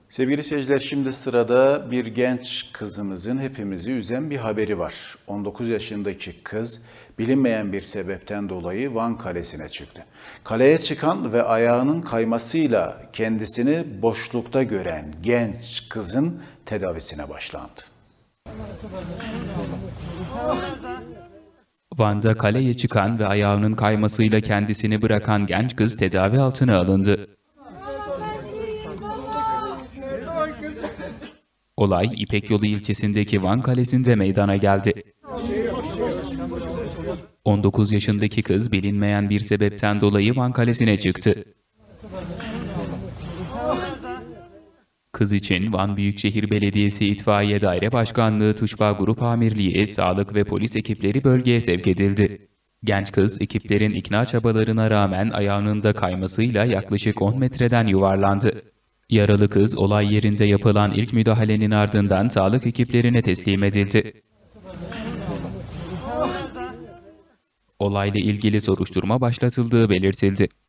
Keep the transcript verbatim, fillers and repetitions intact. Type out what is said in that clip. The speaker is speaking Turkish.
Sevgili seyirciler, şimdi sırada bir genç kızımızın hepimizi üzen bir haberi var. on dokuz yaşındaki kız bilinmeyen bir sebepten dolayı Van Kalesi'ne çıktı. Kaleye çıkan ve ayağının kaymasıyla kendisini boşlukta gören genç kızın tedavisine başlandı. Van'da kaleye çıkan ve ayağının kaymasıyla kendisini bırakan genç kız tedavi altına alındı. Olay İpek Yolu ilçesindeki Van Kalesi'nde meydana geldi. on dokuz yaşındaki kız bilinmeyen bir sebepten dolayı Van Kalesi'ne çıktı. Kız için Van Büyükşehir Belediyesi İtfaiye Daire Başkanlığı Tuşba Grup Amirliği, sağlık ve polis ekipleri bölgeye sevk edildi. Genç kız ekiplerin ikna çabalarına rağmen ayağının da kaymasıyla yaklaşık on metreden yuvarlandı. Yaralı kız olay yerinde yapılan ilk müdahalenin ardından sağlık ekiplerine teslim edildi. Olayla ilgili soruşturma başlatıldığı belirtildi.